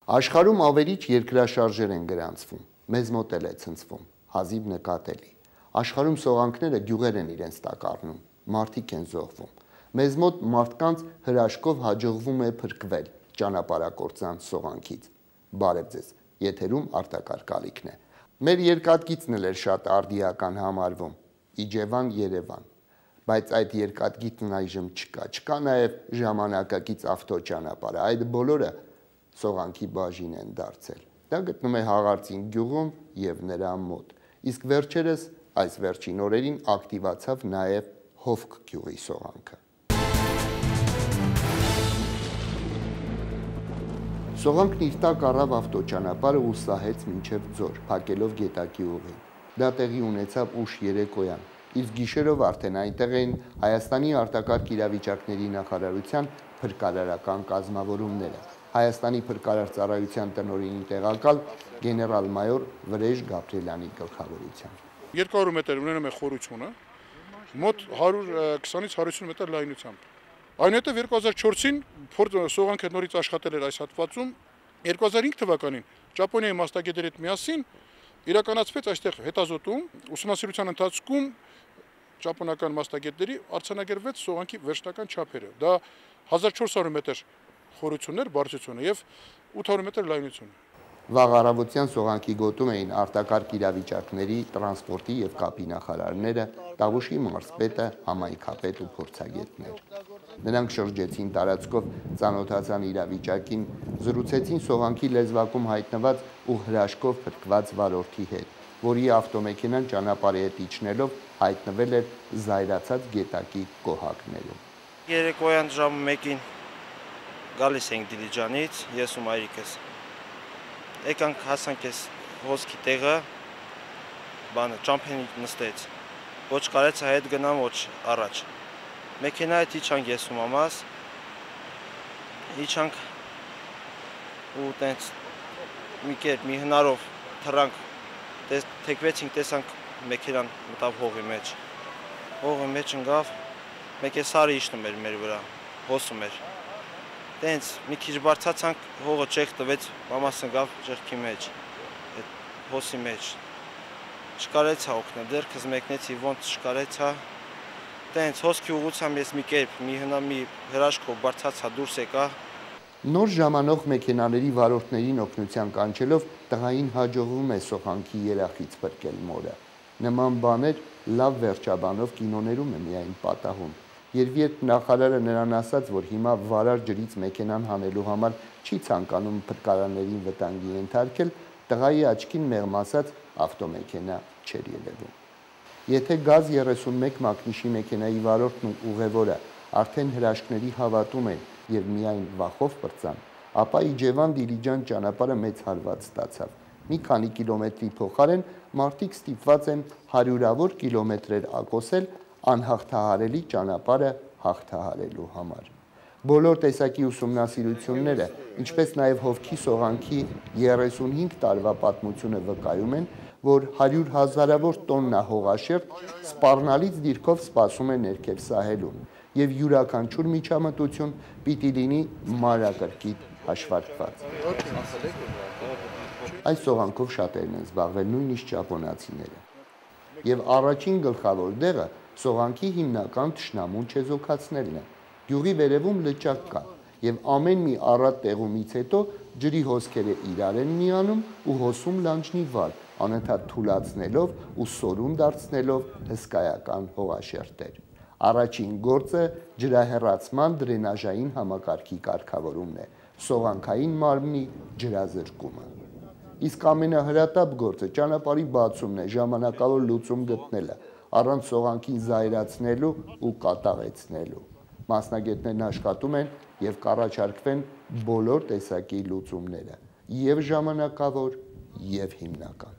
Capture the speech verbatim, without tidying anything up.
Աշխարհում ավերիչ երկրաշարժեր են գրանցվում, մեզ մոտ էլ է ցնցվում, հազիվ նկատելի։ Աշխարհում սողանքները գյուղեր են իրենց տակ առնում, մարդիկ են զոհվում։ Մեզ մոտ մարդկանց հրաշքով հաջողվում է փրկվել ճանապարհակործան սողանքից։ Բարև ձեզ, եթերում արտակարգ ալիքն է։ Մեր երկաթգիծն էլ էր շատ արդիական համարվում, Իջևան Երևան, բայց այդ երկաթգիծն այժմ չկա, չկա նաև ժամանակակից ավտոճանապարհը, այդ բոլորը սողանքի բաժին են դարձել։ Դա գտնում է Հաղարծին գյուղում եւ նրա մոտ։ Իսկ վերջերս այս վերջին օրերին ակտիվացավ նաև Հովք գյուղի սողանքը։ Սողանքն իր տակ առավ ավտոճանապարհը ու սահեց մինչև Ձոր, փակելով Գետակի ուղին։ Դա տեղի ունեցավ ուշ երեկոյան, իսկ գիշերով արդեն այնտեղ էին Հայաստանի արտակարգ իրավիճակների նախարարության փրկարարական կազմավորումները։ Հայաստանի փրկարար ծառայության տնօրենի տեղակալ գեներալ-մայոր Վրեժ Գաբրիելյանի գլխավորությամբ։ երկու հարյուր մետր ունենում է խորությունը, մոտ հարյուր քսանից հարյուր ութ մետր լայնությամբ։ Այնուհետև երկու հազար չորսին սողանքը նորից աշխատել էր այս հատվածում, երկու հազար հինգ թվականին Ճապոնիայի մասնագետների հետ միասին իրականացվեց այստեղ հետազոտում, ուսումնասիրության ընթացքում ճապոնական մասնագետների արձանագրվեց սողանքի վերջնական չափերը։ Դա հազար չորս հարյուր մետր խորություններ, բարձրությունը եւ ութ հարյուր մետր լայնությունը։ Վաղ առավոտյան սողանքի գոտում էին արտակարգ իրավիճակների, տրանսպորտի եւ կապի նախարարները, Տավուշի մարզպետը, համայնքապետ ու փորձագետներ։ Նրանք շրջեցին տարածքով, ծանոթացան իրավիճակին, զրուցեցին սողանքի լեզվակում հայտնված ու հրաշքով փրկված վարորդի հետ, որի ավտոմեքենան ճանապարհի հետ իջնելով հայտնվել էր զայրացած Գետակի կոհակներում։ Երեկոյան ժամը մեկին գալիս ենք Դիլիջանից, ես ու մայրիկս։ Եկանք հասանք ես հոսքի տեղը, բանը ճամփեն նստեց։ Ոչ կարեցա հետ գնամ, ոչ առաջ։ Մեքենայից իջանք ես ու մամաս, իջանք ու տենց մի կերպ մի հնարով թռանք, թեքվեցինք, տեսանք մեքենան մտավ հողի մեջ։ Հողի մեջ ընկավ, մեկ է սարը իջնում էր մեր վրա, հոսում էր։ Տենց մի քիչ բարձացանք, հողը չեղ տվեց, մամաս ընկավ ճեղքի մեջ, այդ հոսի մեջ։ Չկարեցա օգնել, ձեռքս մեկնեցի, ոնց չկարեցա։ Տենց հոսքի ուղղությամբ ես մի կերպ, մի հնա մի հրաշքով բարձացա դուրս եկա։ Նոր ժամանող մեքենաների վարորդներին օգնության կանչելով տղային հաջողվում է սողանքի երախից փրկել մորը։ Նման բաներ լավ վերջաբանով կինոներում է միայն պատահում։ Եվ երբ նախարարը նրան ասաց, որ հիմա վարար ջրից մեքենան հանելու համար չի ցանկանում փրկարաններին վտանգի ենթարկել, տղայի աչքին մեղմ ասած ավտոմեքենա չէր ելևում։ Եթե գազ երեսունմեկ մակնիշի մեքենայի վարորդն ու ուղևորը արդեն հրաշքների հավատում են եւ միայն վախով պրծան, ապա Իջևան Դիլիջան ճանապարհը մեծ հարված ստացավ։ Մի քանի կիլոմետրի փոխարեն մարդիկ ստիպված են հարյուրավոր կիլոմետրեր ակոսել անհաղթահարելի ճանապարհը հաղթահարելու համար։ Բոլոր տեսակի ուսումնասիրությունները, ինչպես նաև Հովքի սողանքի երեսունհինգ տարվա պատմությունը վկայում են, որ հարյուր հազարավոր տոննա հողաշերտ սպառնալից դիրքով սպասում է ներքև սահելուն, եւ յուրաքանչյուր միջամտություն պիտի լինի մանրակրկիտ հաշվարկված։ Այս սողանքով շատերն են զբաղվել, նույնիսկ ճապոնացիները։ Եվ առաջին գլխավոր դեղը սողանքի հիմնական թշնամուն չեզոքացնելն է։ Գյուղի վերևում լճակ կա, եւ ամեն մի առատ տեղումից հետո ջրի հոսքերը իրար են միանում ու հոսում լանջնի վար, անընդհատ թուլացնելով ու սորուն դարձնելով հսկայական հողաշերտեր։ Առաջին գործը ջրահեռացման դրենաժային համակարգի կարգավորումն է, սողանքային մարմնի ջրազրկումը։ Իսկ ամենահրատապ գործը ճանապարհի բացումն է, ժամանակավոր լուծում գտնելը, առանց սողանքին զայրացնելու ու կատաղեցնելու։ Մասնագետներն աշխատում են եւ կառաջարկվեն բոլոր տեսակի լուծումները, եւ ժամանակավոր, եւ հիմնական։